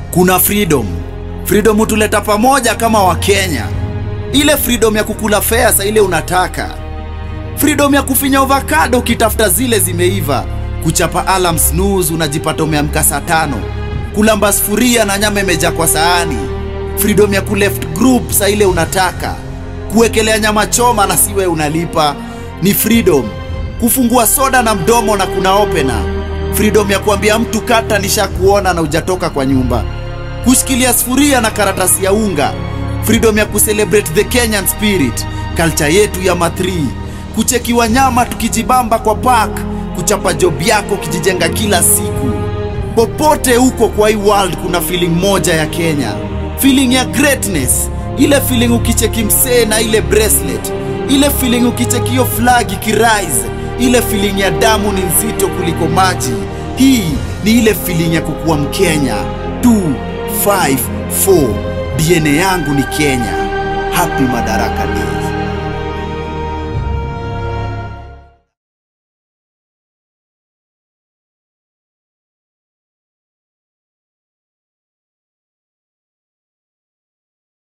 Kuna freedom. Freedom hutuleta pamoja kama Wakenya. Ile freedom ya kukula fea ile unataka. Freedom ya kufinya avocado ukitafuta zile zimeiva. Kuchapa alarm snooze unajipata umeamka saa 5. Kulamba sufuria na nyama imejaa kwa sahani. Freedom ya kuleft group ile unataka. Kuwekelea nyama choma na siwe unalipa. Ni freedom. Kufungua soda na mdomo na kuna opener. Freedom ya kuambia mtu kata nishakuona na hujatoka kwa nyumba. Kushikilia sufuria na karatasi ya unga. Freedom ya kucelebrate the Kenyan spirit, culture yetu ya matri. Kucheki wanyama tukijibamba kwa park. Kuchapa job yako kijijenga kila siku. Popote huko kwa hii world kuna feeling moja ya Kenya. Feeling ya greatness. Ile feeling ukicheki msee na ile bracelet. Ile feeling ukicheki hiyo flag ikirise. Ile feeling ya damu ni nzito kuliko maji. Hii ni ile feeling ya kukuwa Mkenya. 254 DNA yangu ni Kenya. Happy Madaraka Day.